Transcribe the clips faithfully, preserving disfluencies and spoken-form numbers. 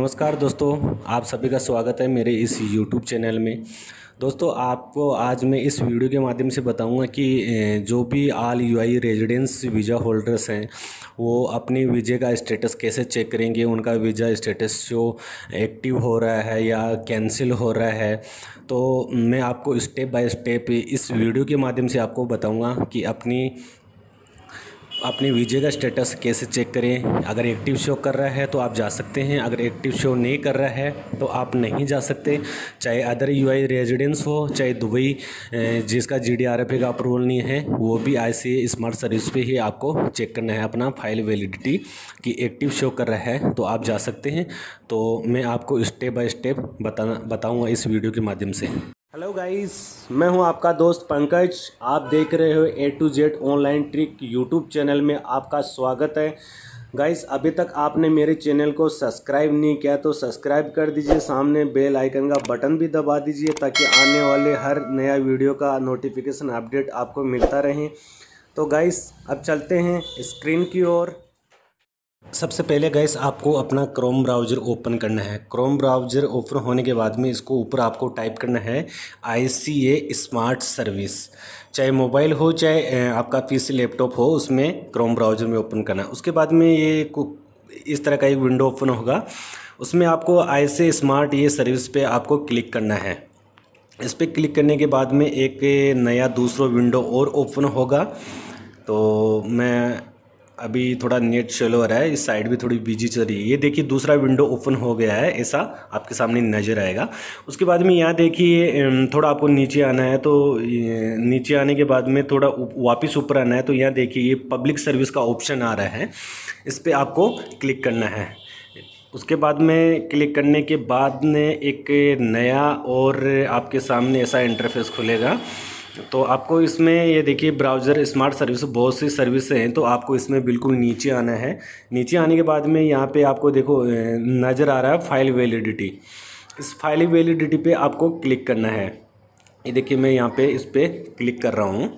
नमस्कार दोस्तों, आप सभी का स्वागत है मेरे इस यूट्यूब चैनल में। दोस्तों, आपको आज मैं इस वीडियो के माध्यम से बताऊंगा कि जो भी all UAE residence visa holders हैं वो अपनी वीज़े का स्टेटस कैसे चेक करेंगे, उनका वीज़ा स्टेटस जो एक्टिव हो रहा है या कैंसिल हो रहा है। तो मैं आपको स्टेप बाय स्टेप इस वीडियो के माध्यम से आपको बताऊँगा कि अपनी अपनी वीज़े का स्टेटस कैसे चेक करें। अगर एक्टिव शो कर रहा है तो आप जा सकते हैं, अगर एक्टिव शो नहीं कर रहा है तो आप नहीं जा सकते। चाहे अदर यूआई रेजिडेंस हो, चाहे दुबई जिसका जीडीआरएफ का अप्रूवल नहीं है, वो भी आईसीए स्मार्ट सर्विस पे ही आपको चेक करना है अपना फाइल वैलिडिटी कि एक्टिव शो कर रहा है तो आप जा सकते हैं। तो मैं आपको स्टेप बाय स्टेप बता बताऊँगा इस वीडियो के माध्यम से। हेलो गाइस, मैं हूं आपका दोस्त पंकज। आप देख रहे हो A to Z online trick YouTube channel में आपका स्वागत है। गाइस, अभी तक आपने मेरे चैनल को सब्सक्राइब नहीं किया तो सब्सक्राइब कर दीजिए, सामने बेल आइकन का बटन भी दबा दीजिए ताकि आने वाले हर नया वीडियो का नोटिफिकेशन अपडेट आपको मिलता रहे। तो गाइस, अब चलते हैं स्क्रीन की ओर। सबसे पहले गाइस आपको अपना क्रोम ब्राउज़र ओपन करना है। क्रोम ब्राउज़र ओपन होने के बाद में इसको ऊपर आपको टाइप करना है आईसीए स्मार्ट सर्विस। चाहे मोबाइल हो चाहे आपका पीसी लैपटॉप हो, उसमें क्रोम ब्राउज़र में ओपन करना है। उसके बाद में ये इस तरह का एक विंडो ओपन होगा, उसमें आपको आईसीए स्मार्ट ये सर्विस पे आपको क्लिक करना है। इस पर क्लिक करने के बाद में एक नया दूसरा विंडो और ओपन होगा। तो मैं अभी थोड़ा नेट स्लो हो रहा है, इस साइड भी थोड़ी बिजी चल रही है। ये देखिए दूसरा विंडो ओपन हो गया है, ऐसा आपके सामने नज़र आएगा। उसके बाद में यहाँ देखिए थोड़ा आपको नीचे आना है, तो नीचे आने के बाद में थोड़ा वापस ऊपर आना है। तो यहाँ देखिए ये पब्लिक सर्विस का ऑप्शन आ रहा है, इस पर आपको क्लिक करना है। उसके बाद में क्लिक करने के बाद में एक नया और आपके सामने ऐसा इंटरफेस खुलेगा। तो आपको इसमें ये देखिए ब्राउज़र स्मार्ट सर्विस बहुत सी सर्विसें हैं, तो आपको इसमें बिल्कुल नीचे आना है। नीचे आने के बाद में यहाँ पे आपको देखो नज़र आ रहा है फाइल वैलिडिटी। इस फाइल वैलिडिटी पे आपको क्लिक करना है। ये देखिए मैं यहाँ पे इस पर क्लिक कर रहा हूँ।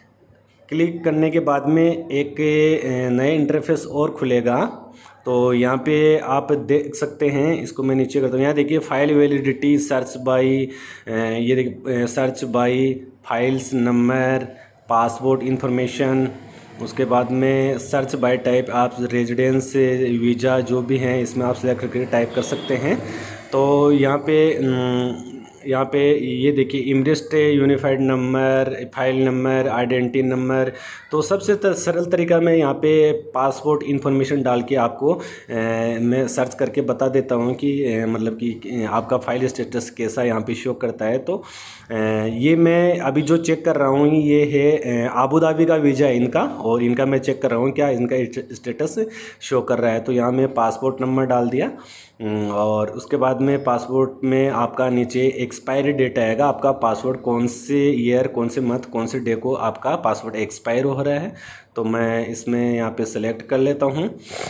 क्लिक करने के बाद में एक नए इंटरफेस और खुलेगा। तो यहाँ पे आप देख सकते हैं, इसको मैं नीचे करता हूँ। यहाँ देखिए फाइल वैलिडिटी, सर्च बाई, ये देखिए search by files number, passport information. उसके बाद में सर्च बाय टाइप, आप रेजिडेंस वीज़ा जो भी हैं इसमें आप सेलेक्ट करके टाइप कर सकते हैं। तो यहाँ पे यहाँ पे ये देखिए Emirates unified number, file number, identity number. तो सबसे सरल तरीका मैं यहाँ पे पासपोर्ट इन्फॉर्मेशन डाल के आपको ए, मैं सर्च करके बता देता हूँ कि ए, मतलब कि आपका फाइल स्टेटस कैसा यहाँ पे शो करता है। तो ए, ये मैं अभी जो चेक कर रहा हूँ ये है आबू धाबी का वीज़ा है इनका, और इनका मैं चेक कर रहा हूँ क्या इनका स्टेटस शो कर रहा है। तो यहाँ मैं पासपोर्ट नंबर डाल दिया, और उसके बाद में पासपोर्ट में आपका नीचे एक्सपायरी डेट आएगा, आपका पासपोर्ट कौन से ईयर, कौन से मंथ, कौन से डे को आपका पासपोर्ट एक्सपायर हो रहा है। तो मैं इसमें यहाँ पे सेलेक्ट कर लेता हूँ।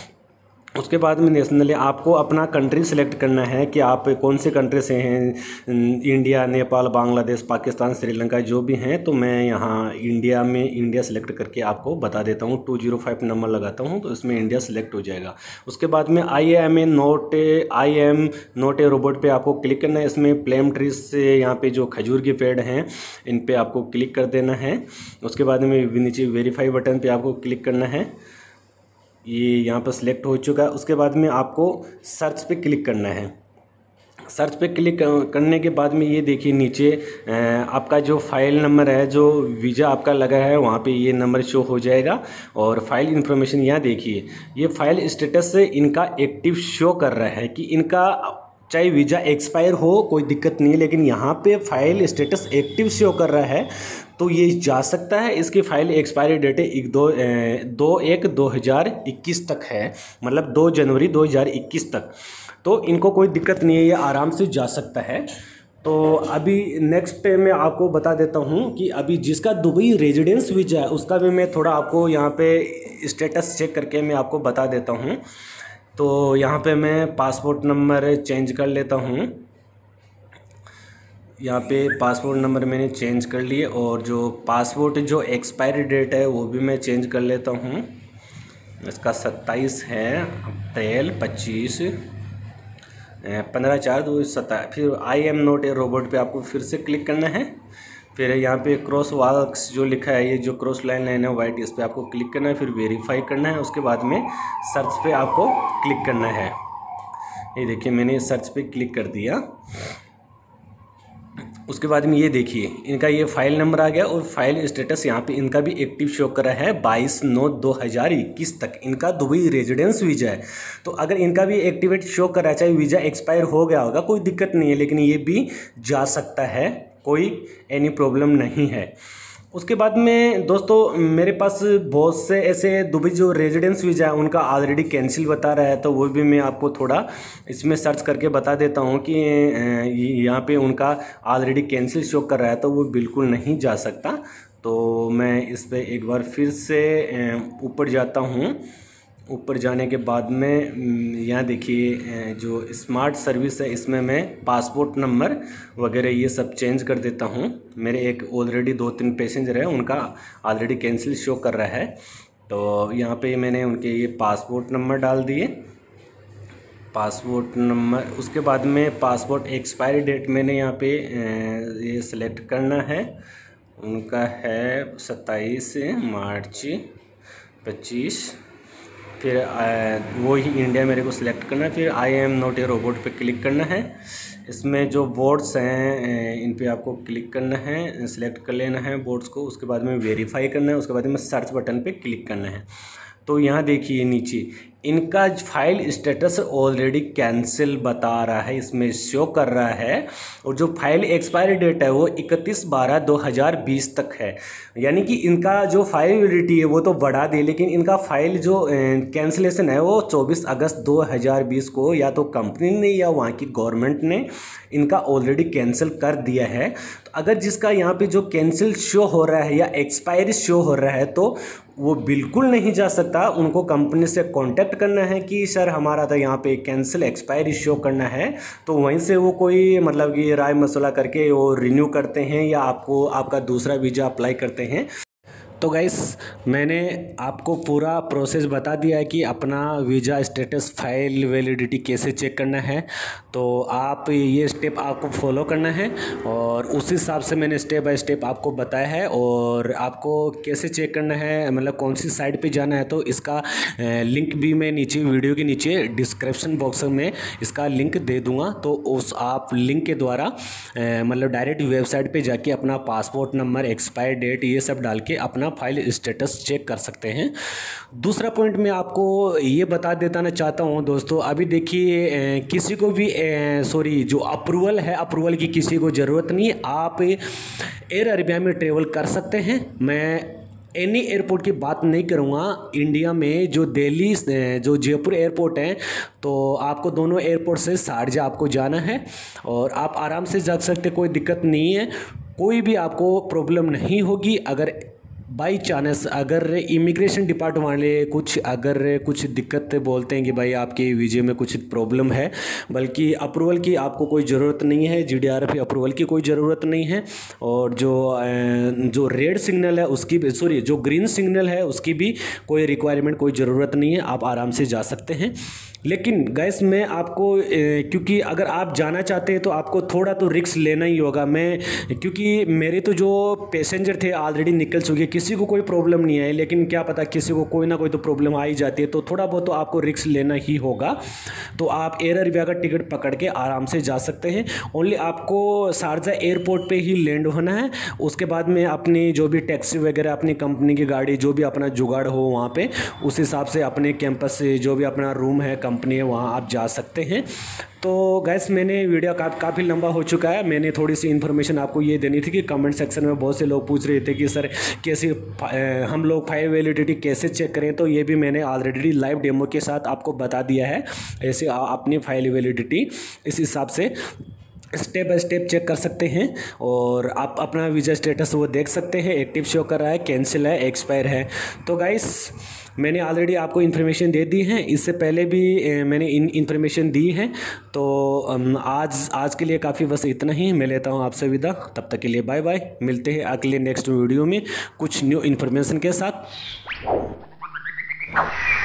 उसके बाद में नेशनली आपको अपना कंट्री सेलेक्ट करना है कि आप कौन से कंट्री से हैं, इंडिया, नेपाल, बांग्लादेश, पाकिस्तान, श्रीलंका जो भी हैं। तो मैं यहाँ इंडिया में इंडिया सेलेक्ट करके आपको बता देता हूँ। टू जीरो फाइव नंबर लगाता हूँ तो इसमें इंडिया सेलेक्ट हो जाएगा। उसके बाद में I M A not I M not a robot पे आपको क्लिक करना है। इसमें प्लेम ट्रीज से यहाँ पे जो खजूर के पेड़ हैं इन पर आपको क्लिक कर देना है। उसके बाद में नीचे वेरीफाई बटन पर आपको क्लिक करना है। ये यहाँ पर सिलेक्ट हो चुका है। उसके बाद में आपको सर्च पे क्लिक करना है। सर्च पे क्लिक करने के बाद में ये देखिए नीचे आपका जो फाइल नंबर है, जो वीज़ा आपका लगा है वहाँ पे ये नंबर शो हो जाएगा। और फाइल इन्फॉर्मेशन यहाँ देखिए, ये फाइल स्टेटस से इनका एक्टिव शो कर रहा है कि इनका चाहे वीज़ा एक्सपायर हो कोई दिक्कत नहीं है, लेकिन यहाँ पे फाइल स्टेटस एक्टिव शो कर रहा है तो ये जा सकता है। इसकी फाइल एक्सपायरी डेट एक दो दो एक दो हज़ार इक्कीस तक है, मतलब दो जनवरी दो हज़ार इक्कीस तक। तो इनको कोई दिक्कत नहीं है, ये आराम से जा सकता है। तो अभी नेक्स्ट मैं आपको बता देता हूँ कि अभी जिसका दुबई रेजिडेंस वीज़ा है उसका भी मैं थोड़ा आपको यहाँ पे स्टेटस चेक करके मैं आपको बता देता हूँ। तो यहाँ पे मैं पासपोर्ट नंबर चेंज कर लेता हूँ। यहाँ पे पासपोर्ट नंबर मैंने चेंज कर लिए, और जो पासपोर्ट जो एक्सपायरी डेट है वो भी मैं चेंज कर लेता हूँ। इसका सत्ताईस है अप्रैल पच्चीस। पंद्रह चार दो सत्ता। फिर I am not a robot पे आपको फिर से क्लिक करना है। फिर यहाँ पे क्रॉस वाल्स जो लिखा है, ये जो क्रॉस लाइन लाइन है वाइट, इस पर आपको क्लिक करना है। फिर वेरीफाई करना है। उसके बाद में सर्च पे आपको क्लिक करना है। ये देखिए मैंने सर्च पे क्लिक कर दिया। उसके बाद में ये देखिए इनका ये फाइल नंबर आ गया और फाइल स्टेटस यहाँ पे इनका भी एक्टिव शो कर रहा है। बाईस नौ दो हज़ार इक्कीस तक इनका दुबई रेजिडेंस वीज़ा है। तो अगर इनका भी एक्टिवेट शो कर रहा है, चाहे वीज़ा एक्सपायर हो गया होगा, कोई दिक्कत नहीं है, लेकिन ये भी जा सकता है, कोई एनी प्रॉब्लम नहीं है। उसके बाद में दोस्तों मेरे पास बहुत से ऐसे दुबई जो रेजिडेंस वीज़ा है उनका ऑलरेडी कैंसिल बता रहा है, तो वो भी मैं आपको थोड़ा इसमें सर्च करके बता देता हूँ कि यहाँ पे उनका ऑलरेडी कैंसिल शो कर रहा है, तो वो बिल्कुल नहीं जा सकता। तो मैं इस पर एक बार फिर से ऊपर जाता हूँ। ऊपर जाने के बाद में यहाँ देखिए जो स्मार्ट सर्विस है, इसमें मैं पासपोर्ट नंबर वगैरह ये सब चेंज कर देता हूँ। मेरे एक ऑलरेडी दो तीन पैसेंजर है, उनका ऑलरेडी कैंसिल शो कर रहा है। तो यहाँ पे मैंने उनके ये पासपोर्ट नंबर डाल दिए, पासपोर्ट नंबर। उसके बाद में पासपोर्ट एक्सपायरी डेट मैंने यहाँ पे ये सिलेक्ट करना है। उनका है सत्ताईस मार्च पच्चीस। फिर वो ही इंडिया मेरे को सिलेक्ट करना है। फिर I am not a robot पे क्लिक करना है। इसमें जो बोर्ड्स हैं इन पे आपको क्लिक करना है, सिलेक्ट कर लेना है बोर्ड्स को। उसके बाद में वेरीफाई करना है। उसके बाद में सर्च बटन पे क्लिक करना है। तो यहाँ देखिए नीचे इनका फाइल स्टेटस ऑलरेडी कैंसिल बता रहा है, इसमें शो कर रहा है। और जो फाइल एक्सपायरी डेट है वो इकतीस बारह दो हज़ार बीस तक है। यानी कि इनका जो फाइल वैलिडिटी है वो तो बढ़ा दी, लेकिन इनका फाइल जो कैंसिलेशन है वो चौबीस अगस्त दो हज़ार बीस को या तो कंपनी ने या वहाँ की गवर्नमेंट ने इनका ऑलरेडी कैंसिल कर दिया है। तो अगर जिसका यहाँ पे जो कैंसिल शो हो रहा है या एक्सपायरी शो हो रहा है तो वो बिल्कुल नहीं जा सकता। उनको कंपनी से कांटेक्ट करना है कि सर हमारा तो यहाँ पे कैंसिल एक्सपायरी शो करना है, तो वहीं से वो कोई मतलब कि राय मसला करके वो रिन्यू करते हैं या आपको आपका दूसरा वीज़ा अप्लाई करते हैं। तो गाइस मैंने आपको पूरा प्रोसेस बता दिया है कि अपना वीज़ा स्टेटस फाइल वैलिडिटी कैसे चेक करना है। तो आप ये स्टेप आपको फॉलो करना है और उस हिसाब से मैंने स्टेप बाय स्टेप आपको बताया है। और आपको कैसे चेक करना है, मतलब कौन सी साइट पे जाना है, तो इसका लिंक भी मैं नीचे वीडियो के नीचे डिस्क्रिप्शन बॉक्स में इसका लिंक दे दूँगा। तो उस आप लिंक के द्वारा मतलब डायरेक्ट वेबसाइट पर जाके अपना पासपोर्ट नंबर, एक्सपायर डेट ये सब डाल के अपना फाइल स्टेटस चेक कर सकते हैं। दूसरा पॉइंट मैं आपको ये बता देता ना चाहता हूँ दोस्तों, अभी देखिए किसी को भी सॉरी जो अप्रूवल है, अप्रूवल की किसी को ज़रूरत नहीं है। आप एयर अरेबिया में ट्रेवल कर सकते हैं। मैं एनी एयरपोर्ट की बात नहीं करूँगा। इंडिया में जो दिल्ली जो जयपुर एयरपोर्ट है, तो आपको दोनों एयरपोर्ट से शारजा आपको जाना है और आप आराम से जा सकते, कोई दिक्कत नहीं है, कोई भी आपको प्रॉब्लम नहीं होगी। अगर बाई चांस अगर इमिग्रेशन डिपार्टमेंट वाले कुछ अगर कुछ दिक्कत बोलते हैं कि भाई आपके वीज़े में कुछ प्रॉब्लम है, बल्कि अप्रूवल की आपको कोई ज़रूरत नहीं है, जीडीआरएफ अप्रूवल की कोई ज़रूरत नहीं है। और जो जो रेड सिग्नल है उसकी भी सॉरी जो ग्रीन सिग्नल है उसकी भी कोई रिक्वायरमेंट कोई ज़रूरत नहीं है, आप आराम से जा सकते हैं। लेकिन गैस मैं आपको क्योंकि अगर आप जाना चाहते हैं तो आपको थोड़ा तो रिस्क लेना ही होगा। मैं क्योंकि मेरे तो जो पैसेंजर थे ऑलरेडी निकल चुके, किसी को कोई प्रॉब्लम नहीं है, लेकिन क्या पता किसी को कोई ना कोई तो प्रॉब्लम आ ही जाती है, तो थोड़ा बहुत तो आपको रिस्क लेना ही होगा। तो आप एयर अरेबिया का टिकट पकड़ के आराम से जा सकते हैं। ओनली आपको शारजा एयरपोर्ट पे ही लैंड होना है। उसके बाद में अपनी जो भी टैक्सी वगैरह, अपनी कंपनी की गाड़ी, जो भी अपना जुगाड़ हो वहाँ पे, उस हिसाब से अपने कैंपस से जो भी अपना रूम है, कंपनी है, वहाँ आप जा सकते हैं। तो गैस मैंने वीडियो का काफ़ी लंबा हो चुका है। मैंने थोड़ी सी इन्फॉर्मेशन आपको ये देनी थी कि कमेंट सेक्शन में बहुत से लोग पूछ रहे थे कि सर कैसे हम लोग फाइल वैलिडिटी कैसे चेक करें, तो ये भी मैंने ऑलरेडी लाइव डेमो के साथ आपको बता दिया है। ऐसे अपनी फाइल वैलिडिटी इस हिसाब से स्टेप बाय स्टेप चेक कर सकते हैं और आप अपना वीज़ा स्टेटस वो देख सकते हैं, एक्टिव शो कर रहा है, कैंसिल है, एक्सपायर है। तो गाइस मैंने ऑलरेडी आपको इन्फॉर्मेशन दे दी है, इससे पहले भी मैंने इन इन्फॉर्मेशन दी है। तो आज आज के लिए काफ़ी बस इतना ही। मैं लेता हूँ आपसे विदा, तब तक के लिए बाय बाय। मिलते हैं अगले नेक्स्ट वीडियो में कुछ न्यू इन्फॉर्मेशन के साथ।